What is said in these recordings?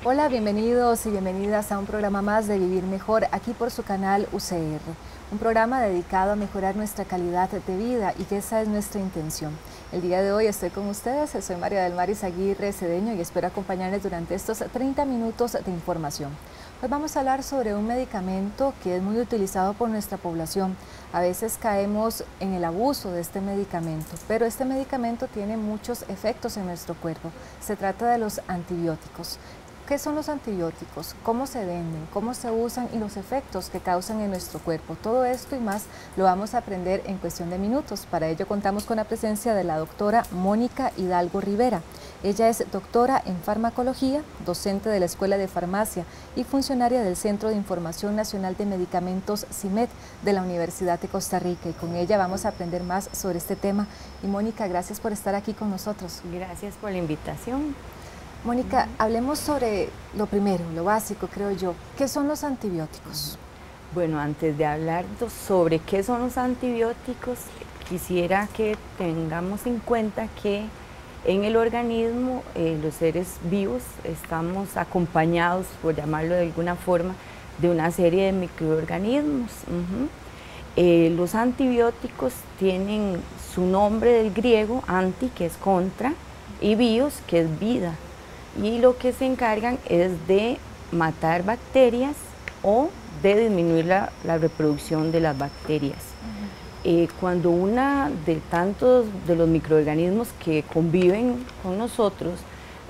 Hola, bienvenidos y bienvenidas a un programa más de Vivir Mejor, aquí por su canal UCR. Un programa dedicado a mejorar nuestra calidad de vida y que esa es nuestra intención. El día de hoy estoy con ustedes, soy María del Mar Izaguirre Cedeño y espero acompañarles durante estos 30 minutos de información. Hoy vamos a hablar sobre un medicamento que es muy utilizado por nuestra población. A veces caemos en el abuso de este medicamento, pero este medicamento tiene muchos efectos en nuestro cuerpo. Se trata de los antibióticos. ¿Qué son los antibióticos? ¿Cómo se venden? ¿Cómo se usan? Y los efectos que causan en nuestro cuerpo. Todo esto y más lo vamos a aprender en cuestión de minutos. Para ello contamos con la presencia de la doctora Mónica Hidalgo Rivera. Ella es doctora en farmacología, docente de la Escuela de Farmacia y funcionaria del Centro de Información Nacional de Medicamentos CIMED de la Universidad de Costa Rica. Y con ella vamos a aprender más sobre este tema. Y Mónica, gracias por estar aquí con nosotros. Gracias por la invitación. Mónica, hablemos sobre lo primero, lo básico, creo yo. ¿Qué son los antibióticos? Bueno, antes de hablar sobre qué son los antibióticos, quisiera que tengamos en cuenta que en el organismo, los seres vivos, estamos acompañados, por llamarlo de alguna forma, de una serie de microorganismos. Los antibióticos tienen su nombre del griego, anti, que es contra, y bios, que es vida. Y lo que se encargan es de matar bacterias o de disminuir la reproducción de las bacterias. Cuando una de tantos de los microorganismos que conviven con nosotros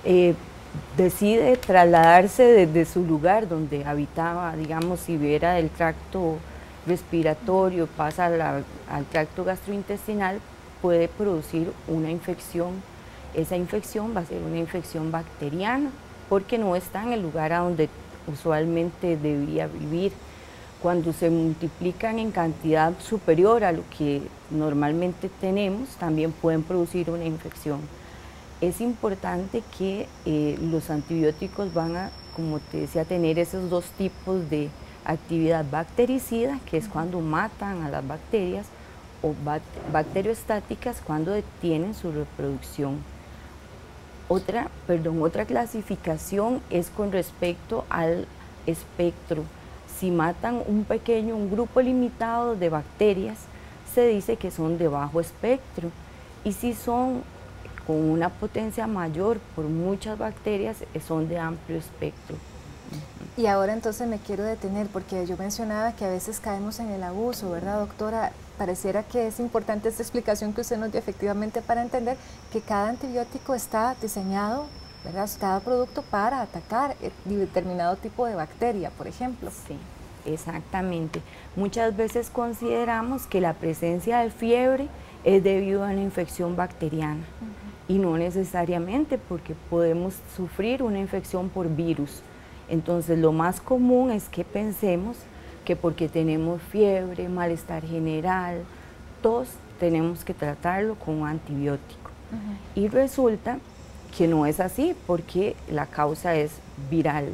decide trasladarse desde su lugar donde habitaba, digamos, si era del tracto respiratorio, pasa al tracto gastrointestinal, puede producir una infección. Esa infección va a ser una infección bacteriana porque no está en el lugar a donde usualmente debía vivir. Cuando se multiplican en cantidad superior a lo que normalmente tenemos, también pueden producir una infección. Es importante que los antibióticos van a, como te decía, tener esos dos tipos de actividad bactericida, que es cuando matan a las bacterias, o bacteriostáticas, cuando detienen su reproducción. Otra clasificación es con respecto al espectro. Si matan un grupo limitado de bacterias, se dice que son de bajo espectro. Y si son con una potencia mayor por muchas bacterias, son de amplio espectro. Y ahora entonces me quiero detener porque yo mencionaba que a veces caemos en el abuso, ¿verdad, doctora? Pareciera que es importante esta explicación que usted nos dio efectivamente para entender que cada antibiótico está diseñado, ¿verdad? Cada producto para atacar determinado tipo de bacteria, por ejemplo. Sí, exactamente. Muchas veces consideramos que la presencia de fiebre es debido a una infección bacteriana y no necesariamente, porque podemos sufrir una infección por virus. Entonces lo más común es que pensemos que porque tenemos fiebre, malestar general, tos, tenemos que tratarlo con un antibiótico. Y resulta que no es así, porque la causa es viral.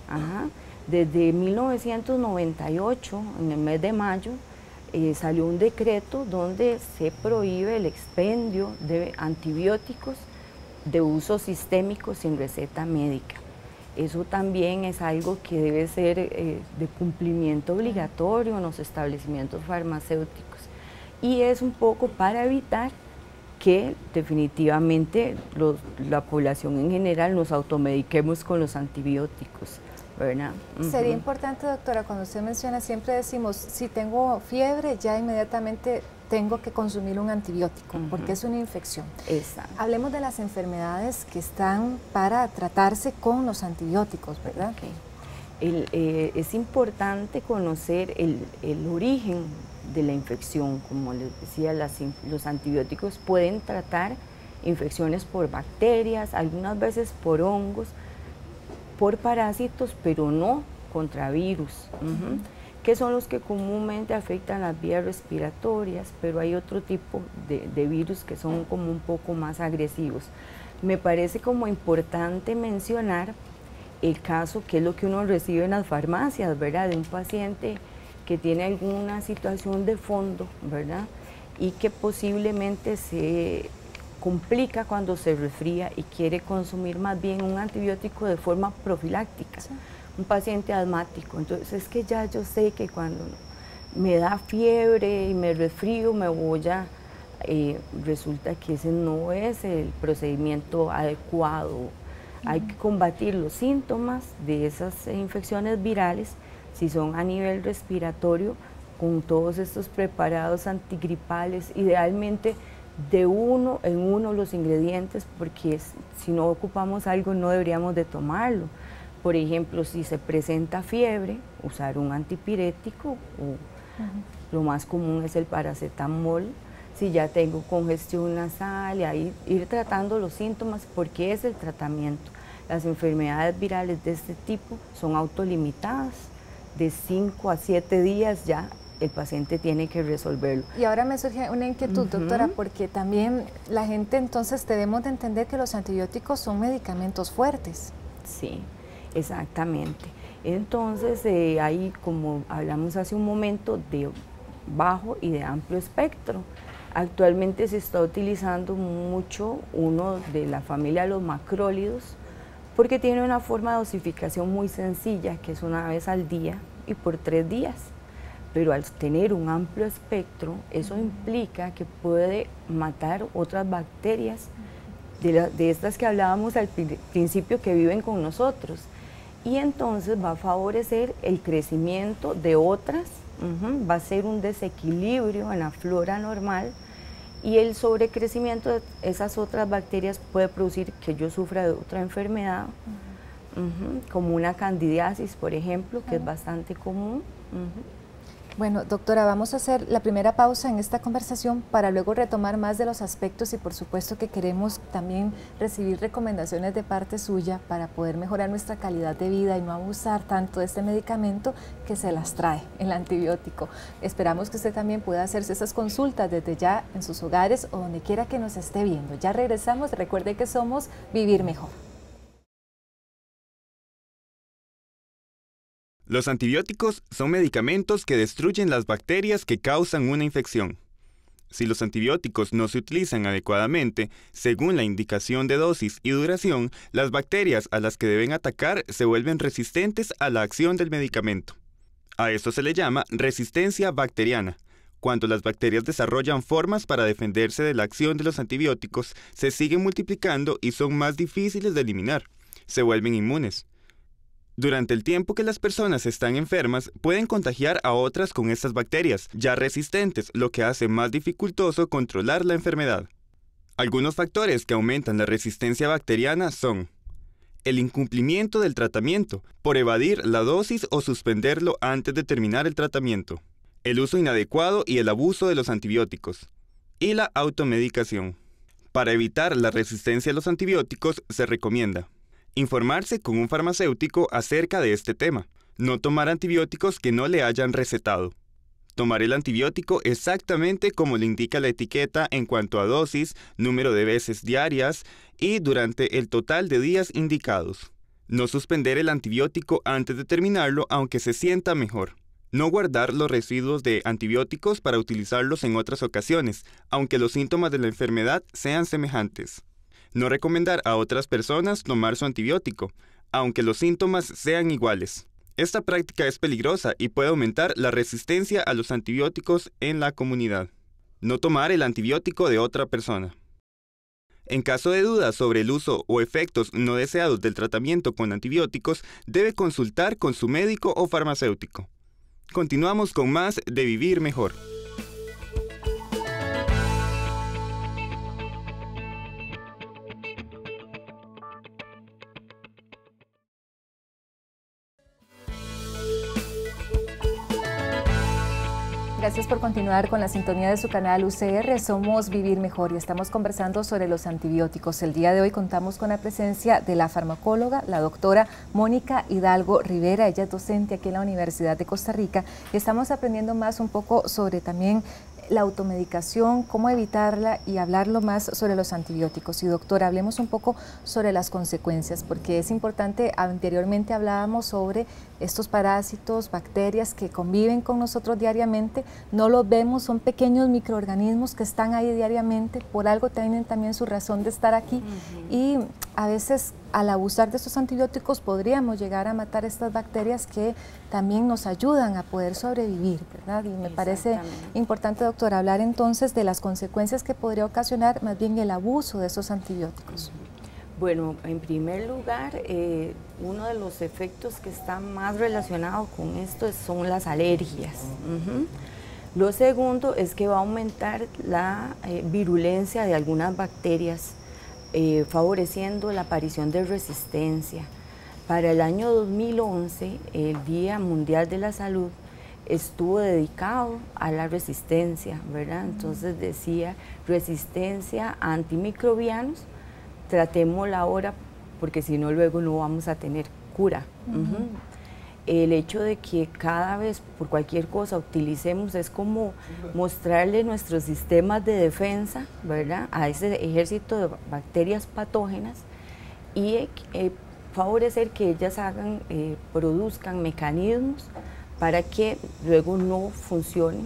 Desde 1998, en el mes de mayo, salió un decreto donde se prohíbe el expendio de antibióticos de uso sistémico sin receta médica. Eso también es algo que debe ser de cumplimiento obligatorio en los establecimientos farmacéuticos. Y es un poco para evitar que definitivamente la población en general nos automediquemos con los antibióticos, ¿verdad? Sería importante, doctora, cuando usted menciona, siempre decimos, si tengo fiebre, ya inmediatamente tengo que consumir un antibiótico, porque es una infección. Exacto. Hablemos de las enfermedades que están para tratarse con los antibióticos, ¿verdad? Es importante conocer el origen de la infección. Como les decía, los antibióticos pueden tratar infecciones por bacterias, algunas veces por hongos, por parásitos, pero no contra virus, que son los que comúnmente afectan las vías respiratorias, pero hay otro tipo de virus que son como un poco más agresivos. Me parece como importante mencionar el caso, que es lo que uno recibe en las farmacias, ¿verdad?, de un paciente que tiene alguna situación de fondo, ¿verdad?, y que posiblemente se complica cuando se resfría y quiere consumir más bien un antibiótico de forma profiláctica. Sí. Un paciente asmático, entonces es que ya yo sé que cuando me da fiebre y me resfrío me voy a... resulta que ese no es el procedimiento adecuado. Hay que combatir los síntomas de esas infecciones virales, si son a nivel respiratorio, con todos estos preparados antigripales, idealmente de uno en uno los ingredientes, porque si no ocupamos algo no deberíamos de tomarlo. Por ejemplo, si se presenta fiebre, usar un antipirético, o lo más común es el paracetamol. Si ya tengo congestión nasal, y ahí ir tratando los síntomas, porque es el tratamiento. Las enfermedades virales de este tipo son autolimitadas, de 5 a 7 días ya el paciente tiene que resolverlo. Y ahora me surge una inquietud, doctora, porque también la gente entonces debemos de entender que los antibióticos son medicamentos fuertes. Sí, exactamente. Entonces hay, como hablamos hace un momento, de bajo y de amplio espectro. Actualmente se está utilizando mucho uno de la familia de los macrólidos, porque tiene una forma de dosificación muy sencilla, que es una vez al día y por 3 días. Pero al tener un amplio espectro, eso implica que puede matar otras bacterias de estas que hablábamos al principio, que viven con nosotros. Y entonces va a favorecer el crecimiento de otras, va a ser un desequilibrio en la flora normal, y el sobrecrecimiento de esas otras bacterias puede producir que yo sufra de otra enfermedad, como una candidiasis, por ejemplo, que es bastante común. Bueno, doctora, vamos a hacer la primera pausa en esta conversación para luego retomar más de los aspectos, y por supuesto que queremos también recibir recomendaciones de parte suya para poder mejorar nuestra calidad de vida y no abusar tanto de este medicamento que se las trae, el antibiótico. Esperamos que usted también pueda hacerse esas consultas desde ya en sus hogares o donde quiera que nos esté viendo. Ya regresamos, recuerde que somos Vivir Mejor. Los antibióticos son medicamentos que destruyen las bacterias que causan una infección. Si los antibióticos no se utilizan adecuadamente, según la indicación de dosis y duración, las bacterias a las que deben atacar se vuelven resistentes a la acción del medicamento. A esto se le llama resistencia bacteriana. Cuando las bacterias desarrollan formas para defenderse de la acción de los antibióticos, se siguen multiplicando y son más difíciles de eliminar. Se vuelven inmunes. Durante el tiempo que las personas están enfermas, pueden contagiar a otras con estas bacterias, ya resistentes, lo que hace más dificultoso controlar la enfermedad. Algunos factores que aumentan la resistencia bacteriana son: el incumplimiento del tratamiento, por evadir la dosis o suspenderlo antes de terminar el tratamiento, el uso inadecuado y el abuso de los antibióticos, y la automedicación. Para evitar la resistencia a los antibióticos, se recomienda informarse con un farmacéutico acerca de este tema. No tomar antibióticos que no le hayan recetado. Tomar el antibiótico exactamente como le indica la etiqueta en cuanto a dosis, número de veces diarias y durante el total de días indicados. No suspender el antibiótico antes de terminarlo aunque se sienta mejor. No guardar los residuos de antibióticos para utilizarlos en otras ocasiones, aunque los síntomas de la enfermedad sean semejantes. No recomendar a otras personas tomar su antibiótico, aunque los síntomas sean iguales. Esta práctica es peligrosa y puede aumentar la resistencia a los antibióticos en la comunidad. No tomar el antibiótico de otra persona. En caso de dudas sobre el uso o efectos no deseados del tratamiento con antibióticos, debe consultar con su médico o farmacéutico. Continuamos con más de Vivir Mejor. Gracias por continuar con la sintonía de su canal UCR. Somos Vivir Mejor y estamos conversando sobre los antibióticos. El día de hoy contamos con la presencia de la farmacóloga, la doctora Mónica Hidalgo Rivera. Ella es docente aquí en la Universidad de Costa Rica y estamos aprendiendo más un poco sobre también la automedicación, cómo evitarla y hablarlo más sobre los antibióticos. Y doctora, hablemos un poco sobre las consecuencias, porque es importante, anteriormente hablábamos sobre estos parásitos, bacterias que conviven con nosotros diariamente, no los vemos, son pequeños microorganismos que están ahí diariamente, por algo tienen también su razón de estar aquí, y a veces al abusar de estos antibióticos podríamos llegar a matar estas bacterias que también nos ayudan a poder sobrevivir, ¿verdad? Y me parece importante, doctora, hablar entonces de las consecuencias que podría ocasionar más bien el abuso de esos antibióticos. Bueno, en primer lugar, uno de los efectos que está más relacionado con esto son las alergias. Lo segundo es que va a aumentar la virulencia de algunas bacterias, favoreciendo la aparición de resistencia. Para el año 2011, el Día Mundial de la Salud estuvo dedicado a la resistencia, ¿verdad? Entonces decía resistencia a antimicrobianos, tratémosla ahora porque si no luego no vamos a tener cura. El hecho de que cada vez por cualquier cosa utilicemos es como mostrarle nuestros sistemas de defensa, ¿verdad?, a ese ejército de bacterias patógenas y favorecer que ellas produzcan mecanismos para que luego no funcionen.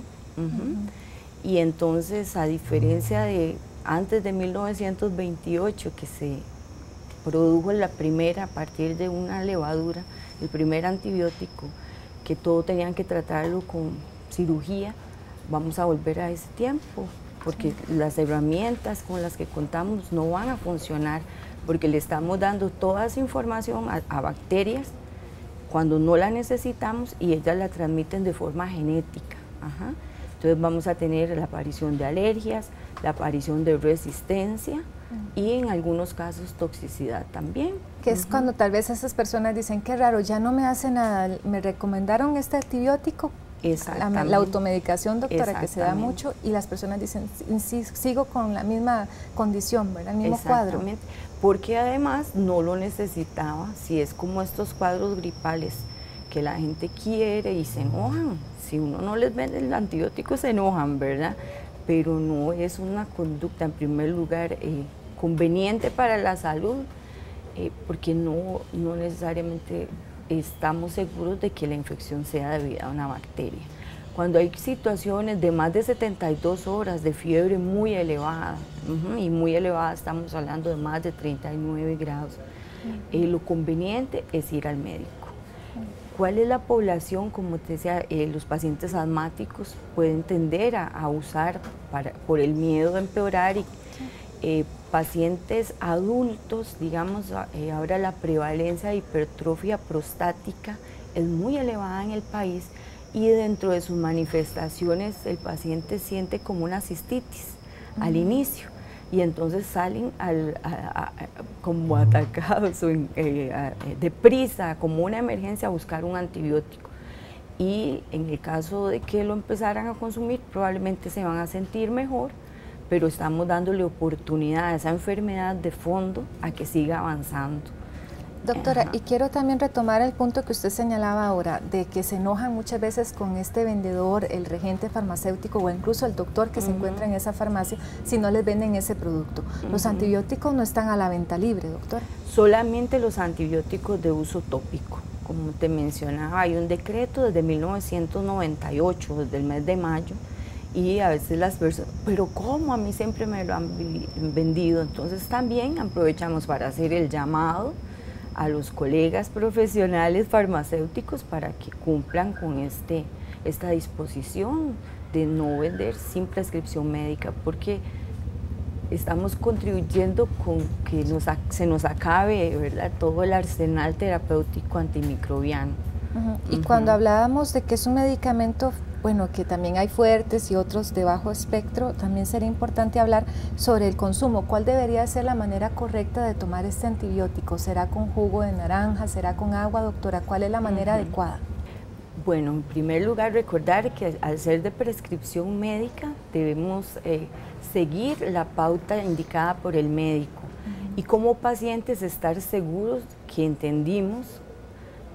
Y entonces, a diferencia de antes de 1928, que se produjo la primera, a partir de una levadura, el primer antibiótico, que todo tenían que tratarlo con cirugía, vamos a volver a ese tiempo, porque las herramientas con las que contamos no van a funcionar, porque le estamos dando toda esa información a bacterias cuando no la necesitamos y ellas la transmiten de forma genética. Entonces vamos a tener la aparición de alergias, la aparición de resistencia y en algunos casos toxicidad también. Que es cuando tal vez esas personas dicen, qué raro, ya no me hace nada, me recomendaron este antibiótico, la automedicación, doctora, que se da mucho, y las personas dicen, sí, sigo con la misma condición, ¿verdad? El mismo cuadro. Porque además no lo necesitaba, si es como estos cuadros gripales que la gente quiere y se enojan, si uno no les vende el antibiótico se enojan, ¿verdad? Pero no es una conducta, en primer lugar, conveniente para la salud, porque no necesariamente estamos seguros de que la infección sea debida a una bacteria. Cuando hay situaciones de más de 72 horas de fiebre muy elevada, y muy elevada estamos hablando de más de 39 grados, lo conveniente es ir al médico. ¿Cuál es la población? Como te decía, los pacientes asmáticos pueden tender a usar por el miedo a empeorar, y pacientes adultos, digamos, ahora la prevalencia de hipertrofia prostática es muy elevada en el país, y dentro de sus manifestaciones el paciente siente como una cistitis al inicio, y entonces salen como atacados deprisa, como una emergencia, a buscar un antibiótico. Y en el caso de que lo empezaran a consumir, probablemente se van a sentir mejor, pero estamos dándole oportunidad a esa enfermedad de fondo a que siga avanzando. Doctora, y quiero también retomar el punto que usted señalaba ahora, de que se enojan muchas veces con este vendedor, el regente farmacéutico o incluso el doctor que se encuentra en esa farmacia si no les venden ese producto. Los antibióticos no están a la venta libre, doctora. Solamente los antibióticos de uso tópico. Como te mencionaba, hay un decreto desde 1998, desde el mes de mayo, y a veces las personas, pero ¿cómo? A mí siempre me lo han vendido. Entonces también aprovechamos para hacer el llamado a los colegas profesionales farmacéuticos para que cumplan con esta disposición de no vender sin prescripción médica, porque estamos contribuyendo con que se nos acabe, ¿verdad?, todo el arsenal terapéutico antimicrobiano. Y cuando hablábamos de que es un medicamento, bueno, que también hay fuertes y otros de bajo espectro, también sería importante hablar sobre el consumo. ¿Cuál debería ser la manera correcta de tomar este antibiótico? ¿Será con jugo de naranja? ¿Será con agua, doctora? ¿Cuál es la manera adecuada? Bueno, en primer lugar, recordar que al ser de prescripción médica debemos seguir la pauta indicada por el médico, y como pacientes estar seguros que entendimos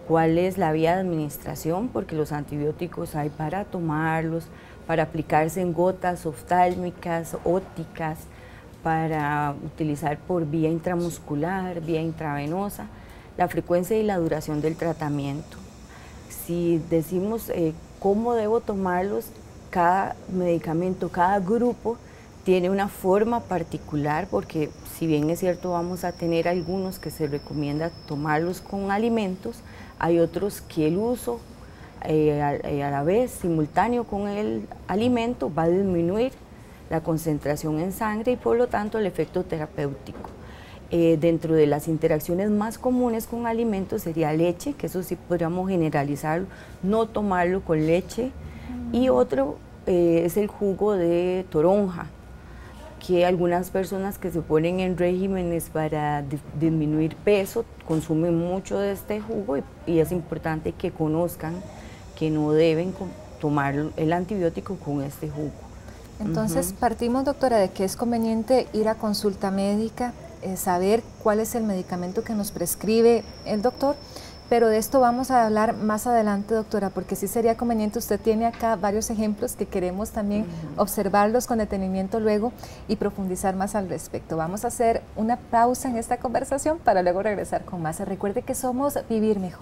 cuál es la vía de administración, porque los antibióticos hay para tomarlos, para aplicarse en gotas oftálmicas, ópticas, para utilizar por vía intramuscular, vía intravenosa, la frecuencia y la duración del tratamiento. Si decimos cómo debo tomarlos, cada medicamento, cada grupo tiene una forma particular, porque si bien es cierto vamos a tener algunos que se recomienda tomarlos con alimentos, hay otros que el uso a la vez simultáneo con el alimento va a disminuir la concentración en sangre y por lo tanto el efecto terapéutico. Dentro de las interacciones más comunes con alimentos sería leche, que eso sí podríamos generalizarlo, no tomarlo con leche, y otro es el jugo de toronja, que algunas personas que se ponen en regímenes para disminuir peso consumen mucho de este jugo y es importante que conozcan que no deben tomar el antibiótico con este jugo. Entonces partimos, doctora, de que es conveniente ir a consulta médica, saber cuál es el medicamento que nos prescribe el doctor, pero de esto vamos a hablar más adelante, doctora, porque sí sería conveniente, usted tiene acá varios ejemplos que queremos también observarlos con detenimiento luego y profundizar más al respecto. Vamos a hacer una pausa en esta conversación para luego regresar con más. Recuerde que somos Vivir Mejor.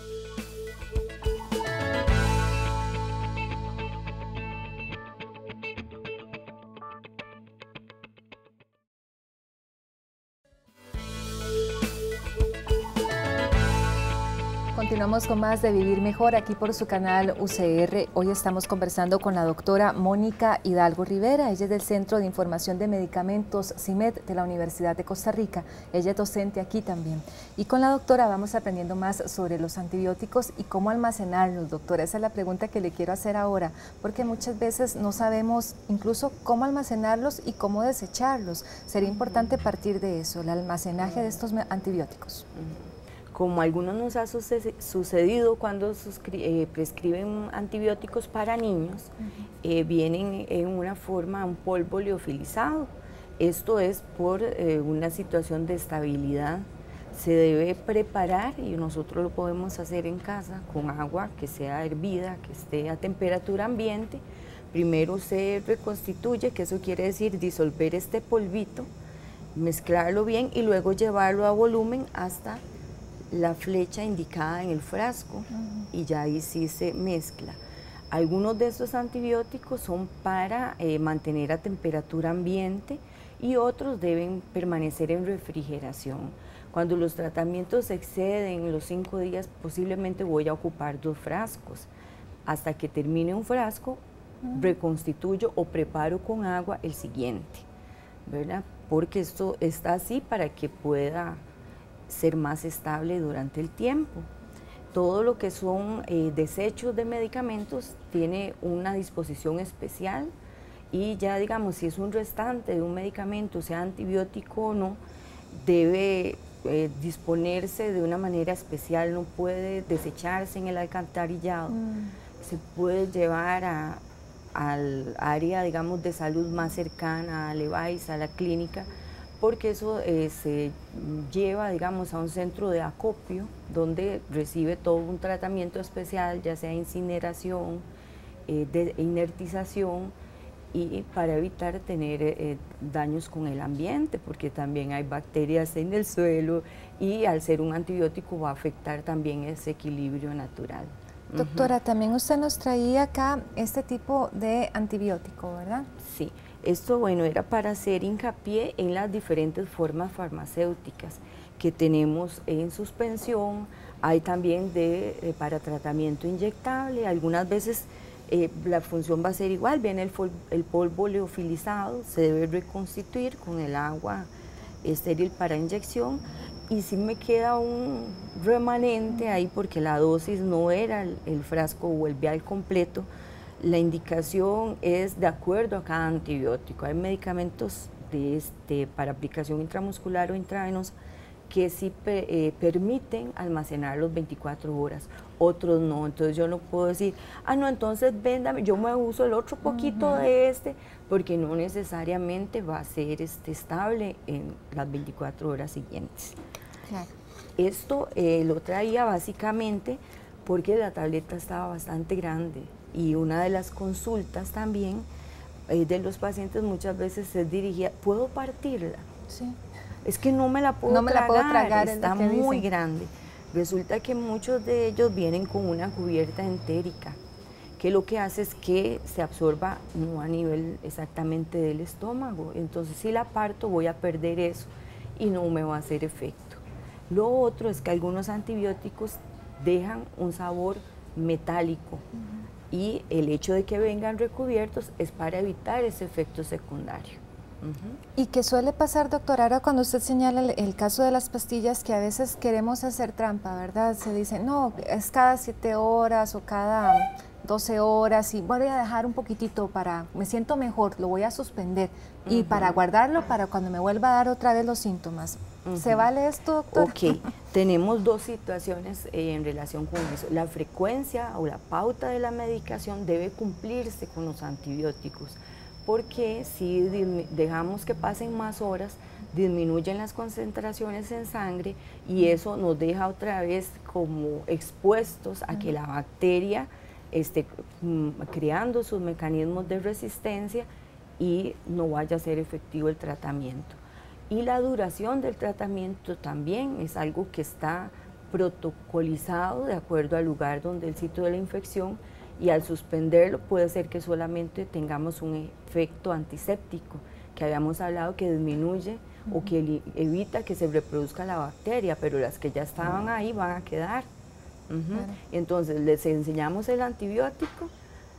Continuamos con más de Vivir Mejor aquí por su canal UCR. Hoy estamos conversando con la doctora Mónica Hidalgo Rivera. Ella es del Centro de Información de Medicamentos CIMED de la Universidad de Costa Rica. Ella es docente aquí también. Y con la doctora vamos aprendiendo más sobre los antibióticos y cómo almacenarlos, doctora. Esa es la pregunta que le quiero hacer ahora, porque muchas veces no sabemos incluso cómo almacenarlos y cómo desecharlos. Sería importante partir de eso, el almacenaje de estos antibióticos. Como a algunos nos ha sucedido cuando prescriben antibióticos para niños, vienen en una forma, un polvo liofilizado. Esto es por una situación de estabilidad. Se debe preparar y nosotros lo podemos hacer en casa con agua que sea hervida, que esté a temperatura ambiente. Primero se reconstituye, que eso quiere decir disolver este polvito, mezclarlo bien y luego llevarlo a volumen hasta la flecha indicada en el frasco y ya ahí sí se mezcla. Algunos de estos antibióticos son para mantener a temperatura ambiente y otros deben permanecer en refrigeración. Cuando los tratamientos exceden los 5 días, posiblemente voy a ocupar 2 frascos. Hasta que termine un frasco, reconstituyo o preparo con agua el siguiente, ¿verdad? Porque esto está así para que pueda ser más estable durante el tiempo. Todo lo que son desechos de medicamentos tiene una disposición especial y ya digamos si es un restante de un medicamento, sea antibiótico o no, debe disponerse de una manera especial, no puede desecharse en el alcantarillado, se puede llevar al área digamos de salud más cercana, al EVAIS, a la clínica, porque eso se lleva, digamos, a un centro de acopio donde recibe todo un tratamiento especial, ya sea incineración, de inertización, y para evitar tener daños con el ambiente, porque también hay bacterias en el suelo y al ser un antibiótico va a afectar también ese equilibrio natural. Doctora, también usted nos traía acá este tipo de antibiótico, ¿verdad? Sí. Esto, bueno, era para hacer hincapié en las diferentes formas farmacéuticas que tenemos en suspensión. Hay también para tratamiento inyectable. Algunas veces la función va a ser igual, viene el polvo liofilizado, se debe reconstituir con el agua estéril para inyección y si me queda un remanente ahí porque la dosis no era el frasco o el vial completo. La indicación es de acuerdo a cada antibiótico. Hay medicamentos para aplicación intramuscular o intravenosa que sí permiten almacenar los 24 horas, otros no. Entonces yo no puedo decir, no, entonces véndame, yo me uso el otro poquito de porque no necesariamente va a ser estable en las 24 horas siguientes. Claro. Esto lo traía básicamente porque la tableta estaba bastante grande y una de las consultas también de los pacientes muchas veces es dirigida, ¿puedo partirla? Sí. Es que no me la puedo tragar, está muy grande. Resulta que muchos de ellos vienen con una cubierta entérica, que lo que hace es que se absorba no a nivel exactamente del estómago. Entonces si la parto voy a perder eso y no me va a hacer efecto. Lo otro es que algunos antibióticos dejan un sabor metálico y el hecho de que vengan recubiertos es para evitar ese efecto secundario. ¿Y qué suele pasar, doctora, ahora cuando usted señala el caso de las pastillas, que a veces queremos hacer trampa, ¿verdad? Se dice, no, es cada 7 horas o cada 12 horas y voy a dejar un poquitito me siento mejor, lo voy a suspender y para guardarlo para cuando me vuelva a dar otra vez los síntomas. ¿Se vale esto, doctora? Ok, tenemos dos situaciones en relación con eso. La frecuencia o la pauta de la medicación debe cumplirse con los antibióticos, porque si dejamos que pasen más horas, disminuyen las concentraciones en sangre y eso nos deja otra vez como expuestos a que la bacteria esté creando sus mecanismos de resistencia y no vaya a ser efectivo el tratamiento. Y la duración del tratamiento también es algo que está protocolizado de acuerdo al lugar donde el sitio de la infección, y al suspenderlo puede ser que solamente tengamos un efecto antiséptico, que habíamos hablado que disminuye o que evita que se reproduzca la bacteria, pero las que ya estaban ahí van a quedar. Claro. Entonces les enseñamos el antibiótico,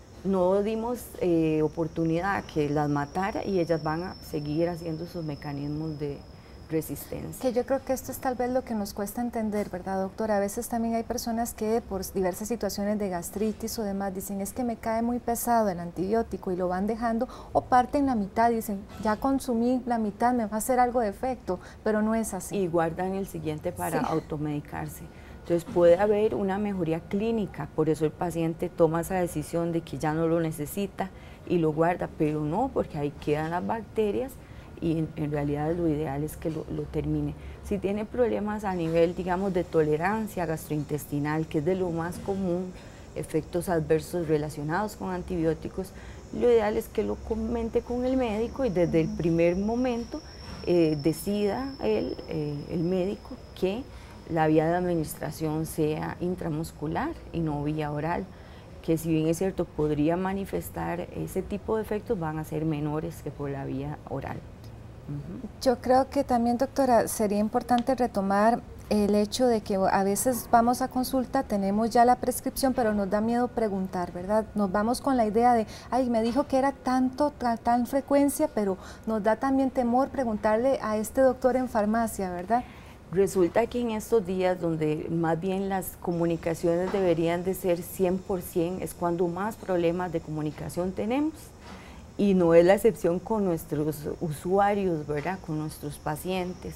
no dimos oportunidad a que las matara y ellas van a seguir haciendo sus mecanismos de resistencia. Que yo creo que esto es tal vez lo que nos cuesta entender, ¿verdad, doctora? A veces también hay personas que por diversas situaciones de gastritis o demás dicen, es que me cae muy pesado el antibiótico y lo van dejando o parten la mitad, dicen, ya consumí la mitad, me va a hacer algo de efecto, pero no es así. Y guardan el siguiente para automedicarse. Entonces puede haber una mejoría clínica, por eso el paciente toma esa decisión de que ya no lo necesita y lo guarda, pero no, porque ahí quedan las bacterias y en realidad lo ideal es que lo termine. Si tiene problemas a nivel, digamos, de tolerancia gastrointestinal, que es de lo más común, efectos adversos relacionados con antibióticos, lo ideal es que lo comente con el médico y desde el primer momento decida el médico que la vía de administración sea intramuscular y no vía oral, que si bien es cierto podría manifestar ese tipo de efectos, van a ser menores que por la vía oral. Yo creo que también, doctora, sería importante retomar el hecho de que a veces vamos a consulta, tenemos ya la prescripción, pero nos da miedo preguntar, ¿verdad? Nos vamos con la idea de, ay, me dijo que era tan frecuencia, pero nos da también temor preguntarle a este doctor en farmacia, ¿verdad? Resulta que en estos días donde más bien las comunicaciones deberían de ser 100%, es cuando más problemas de comunicación tenemos. Y no es la excepción con nuestros usuarios, ¿verdad? Con nuestros pacientes.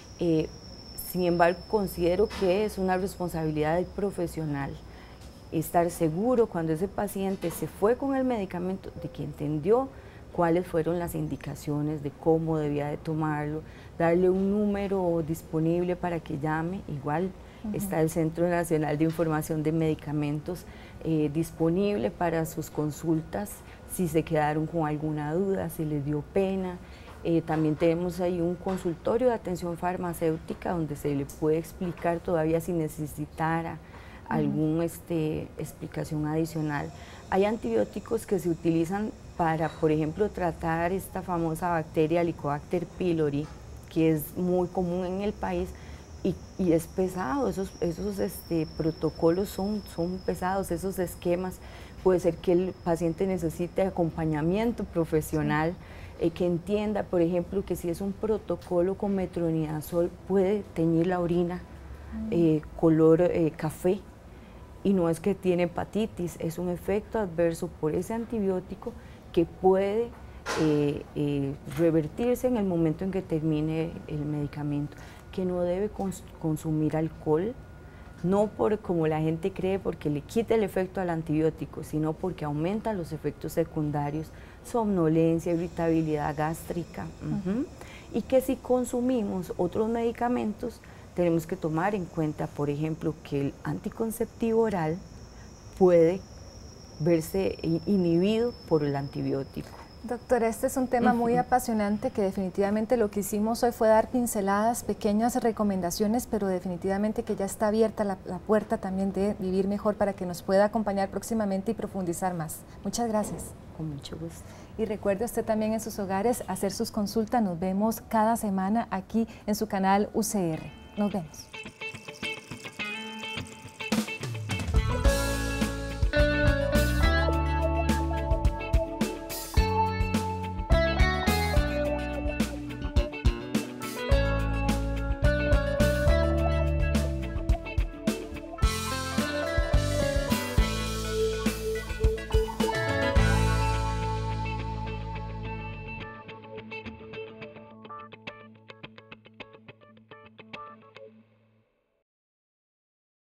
Sin embargo, considero que es una responsabilidad del profesional estar seguro cuando ese paciente se fue con el medicamento, de que entendió cuáles fueron las indicaciones de cómo debía de tomarlo, darle un número disponible para que llame. Igual está el Centro Nacional de Información de Medicamentos disponible para sus consultas, si se quedaron con alguna duda, si les dio pena. También tenemos ahí un consultorio de atención farmacéutica donde se le puede explicar todavía si necesitara alguna explicación adicional. Hay antibióticos que se utilizan para, por ejemplo, tratar esta famosa bacteria Helicobacter pylori, que es muy común en el país y es pesado, esos protocolos son pesados, esos esquemas. Puede ser que el paciente necesite acompañamiento profesional, que entienda, por ejemplo, que si es un protocolo con metronidazol puede teñir la orina color café, y no es que tiene hepatitis, es un efecto adverso por ese antibiótico que puede revertirse en el momento en que termine el medicamento, que no debe consumir alcohol, no por como la gente cree porque le quita el efecto al antibiótico, sino porque aumenta los efectos secundarios, somnolencia, irritabilidad gástrica, y que si consumimos otros medicamentos tenemos que tomar en cuenta, por ejemplo, que el anticonceptivo oral puede verse inhibido por el antibiótico. Doctora, este es un tema muy apasionante que definitivamente lo que hicimos hoy fue dar pinceladas, pequeñas recomendaciones, pero definitivamente que ya está abierta la puerta también de Vivir Mejor para que nos pueda acompañar próximamente y profundizar más. Muchas gracias. Con mucho gusto. Y recuerde usted también en sus hogares hacer sus consultas. Nos vemos cada semana aquí en su canal UCR. Nos vemos.